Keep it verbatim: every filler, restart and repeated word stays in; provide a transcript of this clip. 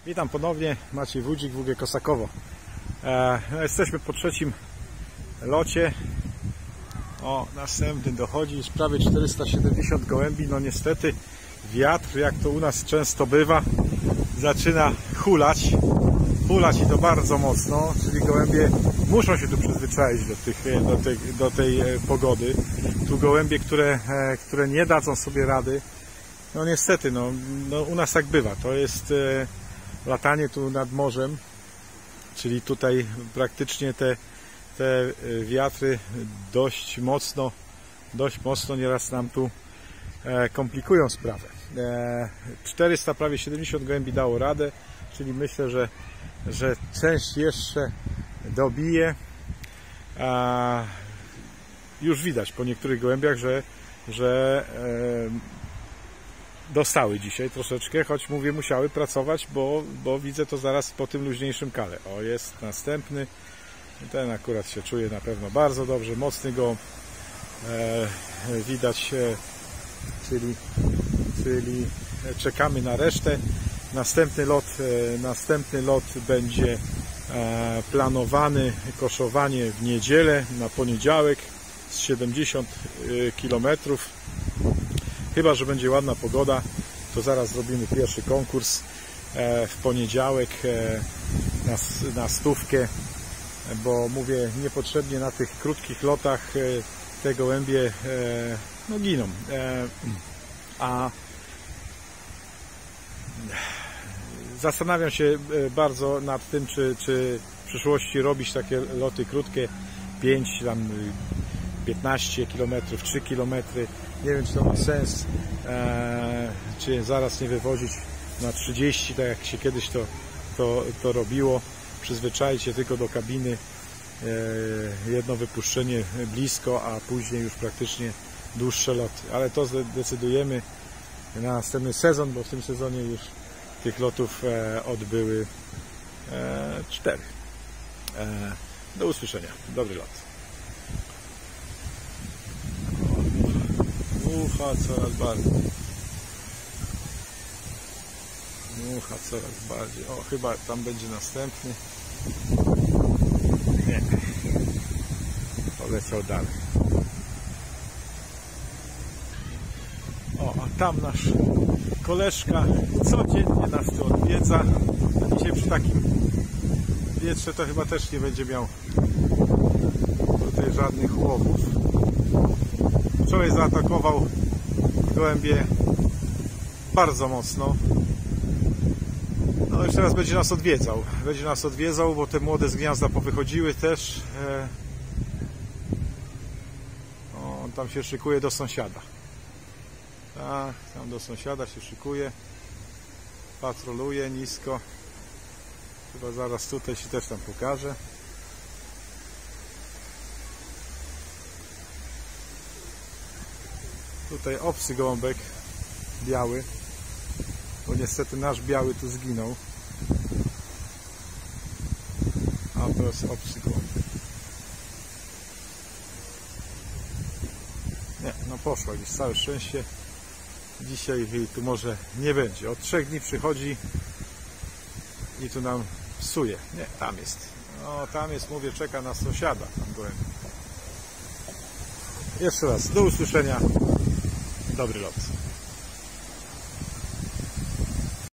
Witam ponownie, Maciej Wódzik, W G Kosakowo. E, no jesteśmy po trzecim locie. O, następny dochodzi, jest prawie czterysta siedemdziesiąt gołębi. No niestety wiatr, jak to u nas często bywa, zaczyna hulać. Hulać i to bardzo mocno, czyli gołębie muszą się tu przyzwyczaić do, tych, do, tej, do tej pogody. Tu gołębie, które, które nie dadzą sobie rady, no niestety, no, no u nas tak bywa. To jest e, latanie tu nad morzem, czyli tutaj praktycznie te, te wiatry dość mocno, dość mocno nieraz nam tu e, komplikują sprawę. E, czterysta, prawie siedemdziesiąt gołębi dało radę, czyli myślę, że, że część jeszcze dobije. A już widać po niektórych gołębiach, że, że e, dostały dzisiaj troszeczkę, choć mówię, musiały pracować, bo, bo widzę to zaraz po tym luźniejszym kale. O, jest następny. Ten akurat się czuje na pewno bardzo dobrze, mocny gołąb. E, widać, e, czyli, czyli czekamy na resztę. Następny lot, e, następny lot będzie e, planowany, koszowanie w niedzielę, na poniedziałek z siedemdziesiąt kilometrów. Chyba że będzie ładna pogoda, to zaraz zrobimy pierwszy konkurs w poniedziałek na, na stówkę, bo mówię, niepotrzebnie na tych krótkich lotach te gołębie no, giną. A zastanawiam się bardzo nad tym, czy, czy w przyszłości robić takie loty krótkie, pięć, tam piętnaście kilometrów, trzy kilometry. Nie wiem, czy to ma sens, eee, czy zaraz nie wywozić na trzydzieści, tak jak się kiedyś to, to, to robiło. Przyzwyczajcie tylko do kabiny, eee, jedno wypuszczenie blisko, a później już praktycznie dłuższe loty. Ale to zdecydujemy na następny sezon, bo w tym sezonie już tych lotów e, odbyły e, cztery. E, do usłyszenia. Dobry lot. Mucha coraz bardziej. Mucha coraz bardziej. O, chyba tam będzie następny. Nie. Poleciał dalej. O, a tam nasz koleżka codziennie nas tu odwiedza. A dzisiaj przy takim wietrze to chyba też nie będzie miał tutaj żadnych łowów. Wczoraj zaatakował gołębie bardzo mocno. No już teraz będzie nas odwiedzał. Będzie nas odwiedzał, bo te młode z gniazda powychodziły też. O, on tam się szykuje do sąsiada. Tak, tam do sąsiada się szykuje. Patroluje nisko. Chyba zaraz tutaj się też tam pokaże. Tutaj obcy gołąbek biały, bo niestety nasz biały tu zginął, a to jest obcy gołąbek. Nie, no poszła gdzieś, całe szczęście. Dzisiaj jej tu może nie będzie. Od trzech dni przychodzi i tu nam psuje. Nie, tam jest. No tam jest, mówię, czeka na sąsiada. Tam gołębie. Jeszcze raz, do usłyszenia. Dobry lot.